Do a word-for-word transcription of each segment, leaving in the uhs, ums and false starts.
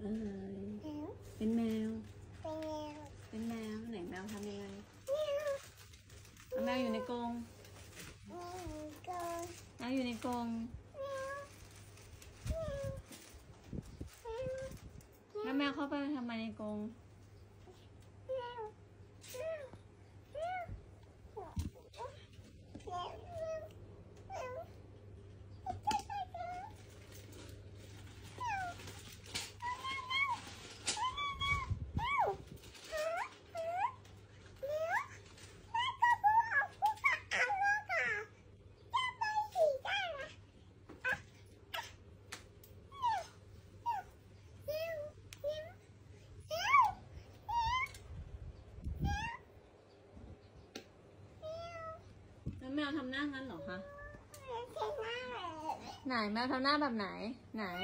อะไรเป็นแมวเป็นแมวไหนแมวทำยังไงแมวอยู่ในกรงแมวอยู่ในกรงแล้วแมวเข้าไปทำไมในกรงแล้วแมวทำหน้างั้นเหรอคะไหนแมวทำหน้าแบบไหนไหน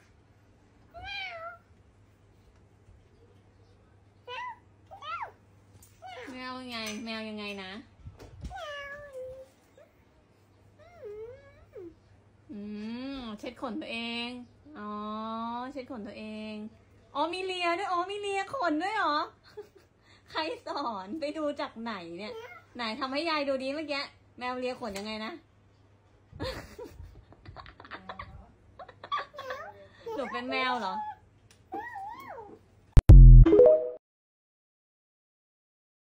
แมวยังไงแมวยังไงนะอืมเช็ดขนตัวเองอ๋อเช็ดขนตัวเองอ๋อมีเลียด้วยอ๋อมีเลียขนด้วยเหรอใครสอนไปดูจากไหนเนี่ยไหนทำให้ยายดูดีเมื่อกี้แมวเลียขนยังไงนะหนูเป็นแมวเหรอ